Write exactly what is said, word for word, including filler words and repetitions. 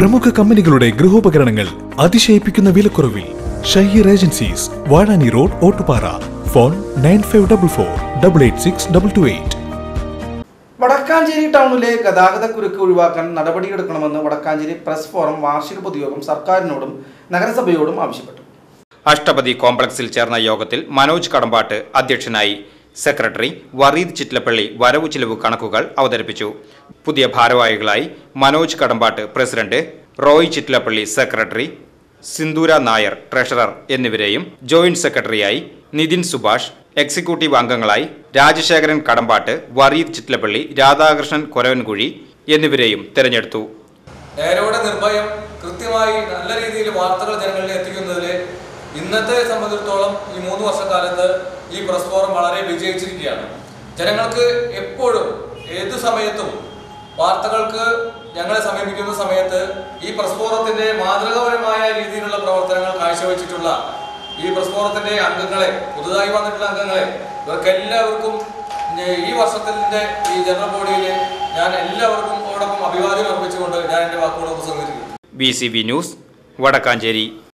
പ്രമുഖ കമ്പനികളുടെ ഗൃഹോപകരണങ്ങൾ അതിശയിപ്പിക്കുന്ന വിലക്കുറവിൽ. Shaheer agencies, Vazhani road, Ottupara. Phone nine five double four double eight six double two eight. Vadakkanchery ടൗണിലെ ഗതാഗതക്കുരുക്ക് ഒഴിവാക്കാൻ നടപടിയെടുക്കണമെന്ന് വടക്കാഞ്ചേരി പ്രസ് ഫോറം വാർഷിക പൊതുയോഗം സർക്കാരിനോടും നഗരസഭയോടും ആവശ്യപ്പെട്ടു. അഷ്ടപതി കോംപ്ലക്സിൽ ചേർന്ന യോഗത്തിൽ മനോജ് കടമ്പാട്ട് അധ്യക്ഷനായി. സെക്രട്ടറി വറീദ് ചിറ്റ്ലപ്പള്ളി വരവു ചിലവ് കണക്കുകൾ അവതരിപ്പിച്ചു. പുതിയ ഭാരവാഹികളായി Manoj Kadambattu president, Roy Chittilappilly secretary, Sindhura Nair treasurer എന്നിവരെയും ജോയിന്റ് സെക്രട്ടറിയായി നിതിൻ സുഭാഷ്, എക്സിക്യൂട്ടീവ് അംഗങ്ങളായി രാജശേഖരൻ കടമ്പാട്ട്, വറീദ് ചിറ്റ്ലപ്പള്ളി, രാധാകൃഷ്ണൻ കൊരവൻകുഴി എന്നിവരെയും തെരഞ്ഞെടുത്തു. നേരോടെ നിർഭയം കൃത്യമായി നല്ല രീതിയിൽ വാർത്തകൾ ജനങ്ങളിൽ എത്തിക്കുന്നതിൽ ഇന്നത്തെ സംബന്ധിച്ചിടത്തോളം ഈ മൂന്ന് വർഷക്കാലത്ത് ഈ പ്രസ് ഫോറം വളരെ വിജയിച്ചിരിക്കുകയാണ്. ജനങ്ങൾക്ക് എപ്പോഴും ഏതു സമയത്തും വാർത്തകൾക്ക് ഞങ്ങളെ സമീപിക്കുന്ന സമയത്ത് ഈ പ്രസ് ഫോറത്തിന്റെ മാതൃകാപരമായ രീതിയിലുള്ള പ്രവർത്തനങ്ങൾ കാഴ്ചവെച്ചിട്ടുള്ള ഈ പ്രസ് ഫോറത്തിന്റെ അംഗങ്ങളെ, പുതുതായി വന്നിട്ടുള്ള അംഗങ്ങളെ, ഇവർക്കെല്ലാവർക്കും ഈ വർഷത്തിന്റെ ഈ ജനറൽ ബോഡിയിൽ ഞാൻ എല്ലാവർക്കും ഓടൊപ്പം അഭിവാദ്യം അർപ്പിച്ചുകൊണ്ട് ഞാൻ എൻ്റെ വാക്കുകൾ ഉപസംഹരിക്കുന്നു. B C B news, Vadakkanchery.